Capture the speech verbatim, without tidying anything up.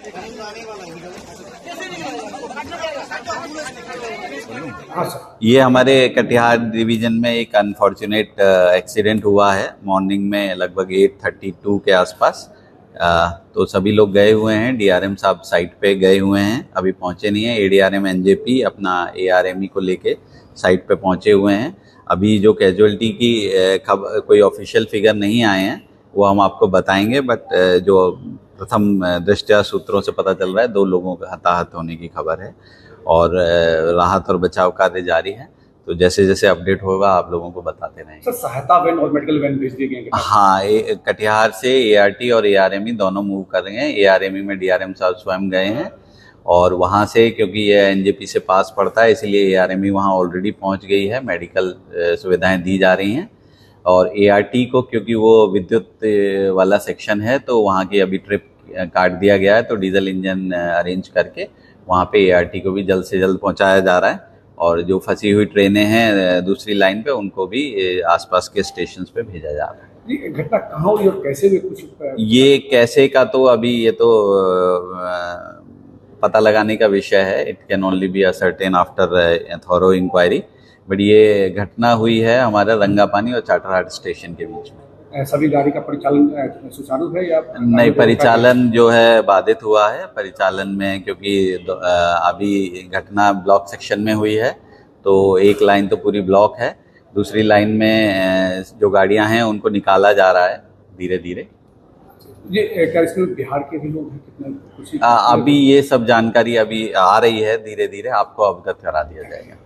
ये हमारे कटिहार डिवीजन में एक अनफॉर्चुनेट एक्सीडेंट हुआ है मॉर्निंग में लगभग आठ थर्टी टू के आसपास। आ, तो सभी लोग गए हुए हैं, डीआरएम साहब साइट पे गए हुए हैं, अभी पहुंचे नहीं है। एडीआरएम एनजेपी अपना एआरएमई को लेके साइट पे पहुंचे हुए हैं। अभी जो कैजुअलिटी की खबर कोई ऑफिशियल फिगर नहीं आए हैं वो हम आपको बताएंगे, बट जो प्रथम दृष्टया सूत्रों से पता चल रहा है दो लोगों का हताहत होने की खबर है और राहत और बचाव कार्य जारी है। तो जैसे जैसे अपडेट होगा आप लोगों को बताते रहेंगे। सर, सहायता वैन और मेडिकल वैन भेज दी गई? हाँ, ए, कटिहार से एआरटी और एआरएमई दोनों मूव कर रहे हैं। एआरएमई में डीआरएम साहब स्वयं गए हैं और वहाँ से, क्योंकि ये एनजेपी से पास पड़ता है, इसलिए एआरएमई वहाँ ऑलरेडी पहुँच गई है। मेडिकल सुविधाएं दी जा रही हैं और एआरटी को, क्योंकि वो विद्युत वाला सेक्शन है, तो वहाँ की अभी ट्रिप काट दिया गया है, तो डीजल इंजन अरेंज करके वहाँ पे एआरटी को भी जल्द से जल्द पहुँचाया जा रहा है और जो फंसी हुई ट्रेनें हैं दूसरी लाइन पे उनको भी आसपास के स्टेशंस पे भेजा जा रहा है। ये घटना कहाँ हुई और कैसे हुई कुछ? ये कैसे का तो अभी ये तो पता लगाने का विषय है। It can only be ascertain after thorough inquiry, but ये घटना हुई है हमारे रंगापानी और चाटरहाट स्टेशन के बीच में। सभी गाड़ी का परिचालन सुचारू है या नहीं? परिचालन जो है बाधित हुआ है परिचालन में, क्योंकि अभी घटना ब्लॉक सेक्शन में हुई है तो एक लाइन तो पूरी ब्लॉक है, दूसरी लाइन में जो गाड़ियां हैं उनको निकाला जा रहा है धीरे धीरे। ये क्या इसमें बिहार के भी लोग हैं? कितने कुछ अभी ये सब जानकारी अभी आ रही है, धीरे धीरे आपको अवगत करा दिया जाएगा।